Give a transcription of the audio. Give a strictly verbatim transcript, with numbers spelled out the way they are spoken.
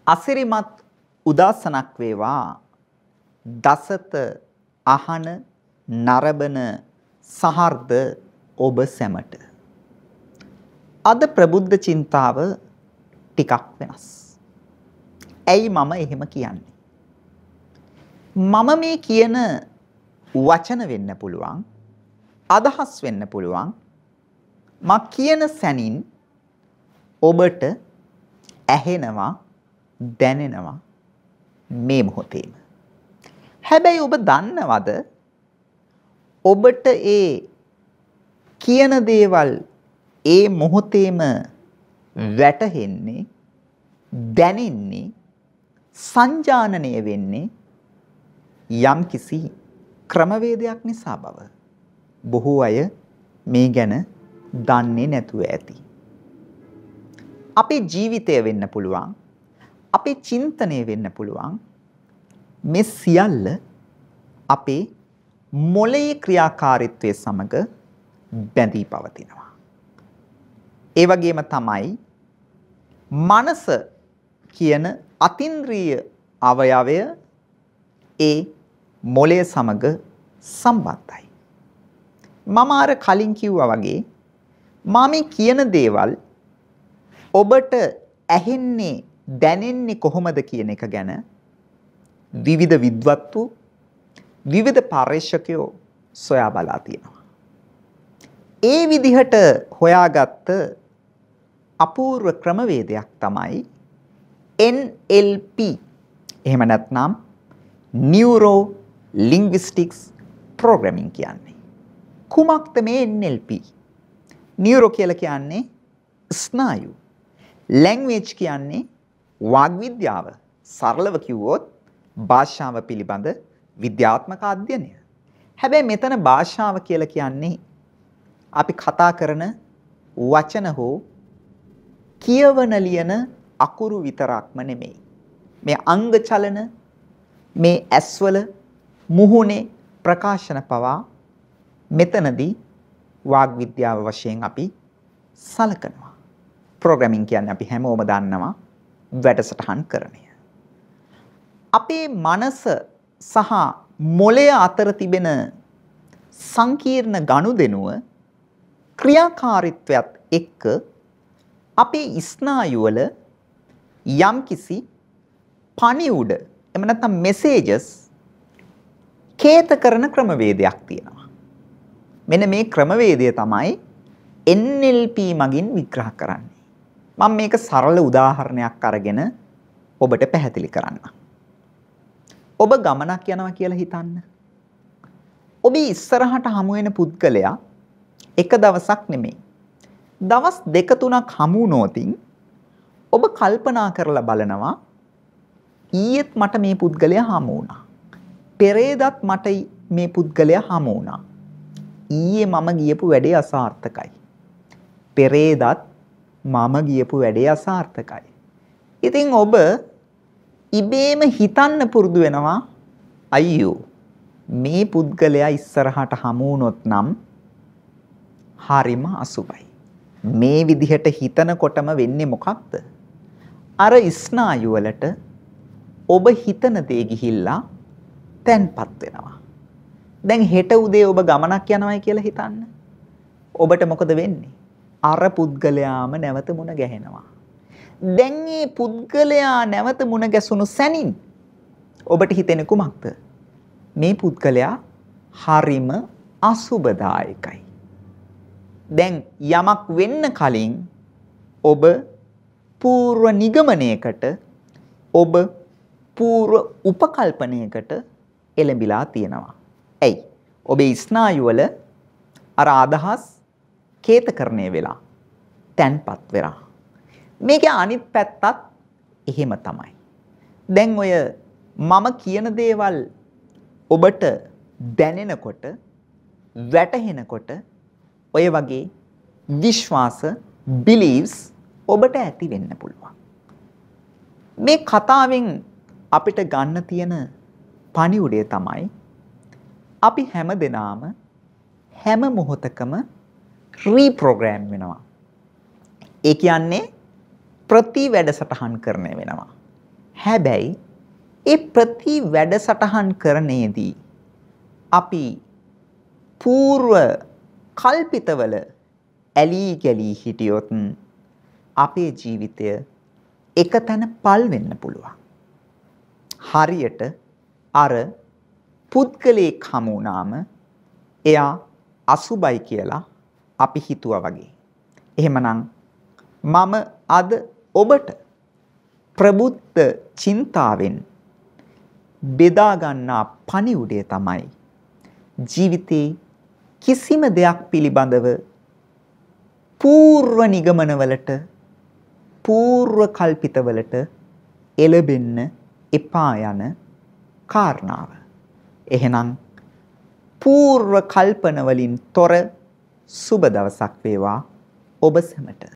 අසිරිමත් උදාසනක් වේවා දසත අහන නරබන සහර්ද ඔබ සැමට. අද ප්‍රබුද්ධ චින්තාව ටිකක් වෙනස්. ඇයි මම එහෙම කියන්නේ? මම මේ කියන වචන වෙන්න පුළුවන්, අදහස් වෙන්න පුළුවන්, මා කියන සැනින් ඔබට ඇහෙනවා, දැනෙනවා මේ මොහොතේම. හැබැයි ඔබ දන්නවද ඔබට ඒ කියන දේවල් ඒ මොහොතේම වැටහෙන්නේ, දැනෙන්නේ, සංජානනය වෙන්නේ යම්කිසි ක්‍රමවේදයක් නිසා බව බොහෝ අය මේ ගැන දන්නේ නැතුව ඇති. අපේ ජීවිතය වෙන්න පුළුවන්, අපේ චින්තනය වෙන්න පුළුවන්, මේ සියල්ල අපේ මොළයේ ක්‍රියාකාරීත්වයේ සමග බැඳී පවතිනවා. ඒ වගේම තමයි මනස කියන අතින්ද්‍රිය අවයවය ඒ මොළය සමග සම්බන්ධයි. මම අර කලින් කිව්වා වගේ මම මේ කියන දේවල් ඔබට ඇහෙන්නේ, දැනෙන්නේ කොහොමද කියන එක ගැන විවිධ විද්වත්තු, විවිධ පර්යේෂකයෝ සොයා බලා තියෙනවා. ඒ විදිහට හොයාගත්ත අපූර්ව ක්‍රමවේදයක් තමයි N L P. එහෙම නැත්නම් Neuro Linguistics Programming කියන්නේ. කුමක්ද මේ N L P? Neuro කියලා කියන්නේ ස්නායු. Language කියන්නේ වාග් විද්‍යාව. සරලව කිව්වොත් භාෂාව පිළිබඳ විද්‍යාත්මක අධ්‍යයනය. හැබැයි මෙතන භාෂාව කියලා කියන්නේ අපි කතා කරන වචන හෝ කියවන ලියන අකුරු විතරක්ම නෙමෙයි. මේ අංග චලන, මේ ඇස්වල මුහුණේ ප්‍රකාශන පවා මෙතනදී වාග් විද්‍යාව වශයෙන් අපි සලකනවා. ප්‍රෝග්‍රෑමින් කියන්නේ අපි හැමෝම දන්නවා වැඩසටහන් කරණය. අපේ මනස සහ මොළය අතර තිබෙන සංකීර්ණ ගනුදෙනුව ක්‍රියාකාරීත්වයත් එක්ක අපේ ස්නායුවල යම්කිසි පණිවුඩ, එහෙම නැත්නම් මෙසේජස් කේත කරන ක්‍රමවේදයක් තියෙනවා. මෙන්න මේ ක්‍රමවේදය තමයි N L P මගින් විග්‍රහ කරන්නේ. මම මේක සරල උදාහරණයක් අරගෙන ඔබට පැහැදිලි කරන්නම්. ඔබ ගමනක් යනවා කියලා හිතන්න. ඔබ ඉස්සරහට හමු වෙන පුද්ගලයා එක දවසක් නෙමෙයි, දවස් දෙක තුනක් හමු වුණොතින් ඔබ කල්පනා කරලා බලනවා ඊයේත් මට මේ පුද්ගලයා හමු වුණා. පෙරේදත් මට මේ පුද්ගලයා හමු වුණා. ඊයේ මම ගියපු වැඩේ අසාර්ථකයි. පෙරේදත් මම ගියපු වැඩේ අසාර්ථකයි. ඉතින් ඔබ ඉබේම හිතන්න පුරුදු වෙනවා අයියෝ මේ පුද්ගලයා ඉස්සරහට හමු වුණොත් නම් හරිම අසුබයි. මේ විදිහට හිතනකොටම වෙන්නේ මොකක්ද? අර ස්නායු වලට ඔබ හිතන දේ ගිහිල්ලා තැන්පත් වෙනවා. දැන් හෙට උදේ ඔබ ගමනක් යනවායි කියලා හිතන්න. ඔබට මොකද වෙන්නේ? අර පුද්ගලයාම නැවත මුණ ගැහෙනවා. දැන් මේ පුද්ගලයා නැවත මුණ ගැසුණු සැනින් ඔබට හිතෙන්නේ කුමක්ද? මේ පුද්ගලයා හරිම අසුබදායකයි. දැන් යමක් වෙන්න කලින් ඔබ పూర్ව නිගමනයකට, ඔබ పూర్ව උපකල්පනයකට එළඹිලා තියෙනවා. ඇයි? ඔබේ ස්නායු වල අර අදහස් කේතකරණය වෙලා තැන්පත් වෙලා. මේකේ අනිත් පැත්තත් එහෙම තමයි. දැන් ඔය මම කියන දේවල් ඔබට දැනෙනකොට, වැටහෙනකොට ඔය වගේ විශ්වාස, beliefs ඔබට ඇති වෙන්න පුළුවන්. මේ කතාවෙන් අපිට ගන්න තියෙන පණිවුඩය තමයි අපි හැම දෙනාම හැම මොහොතකම රීප්‍රෝග්‍රෑම් වෙනවා. ඒ කියන්නේ ප්‍රති වැඩසටහන් කරන වෙනවා. හැබැයි ඒ ප්‍රති වැඩසටහන් කරන්නේදී අපි పూర్ව කල්පිතවල ඇලී ගැලී හිටියොත් අපේ ජීවිතය එක තැන පල් වෙන්න පුළුවන්. හරියට අර පුද්ගලයෙක් හමු වුණාම එයා අසුබයි කියලා අපි හිතුවා වගේ. එහෙමනම් මම අද ඔබට ප්‍රබුද්ධ චින්තාවෙන් බෙදා ගන්නා පණිවුඩය තමයි ජීවිතේ කිසිම දෙයක් පිළිබඳව పూర్ව නිගමනවලට పూర్ව කල්පිතවලට එළබෙන්න එපා යන කාරණාව. එහෙනම් పూర్ව කල්පන වලින් තොර සුබ දවසක් වේවා ඔබ සැමට.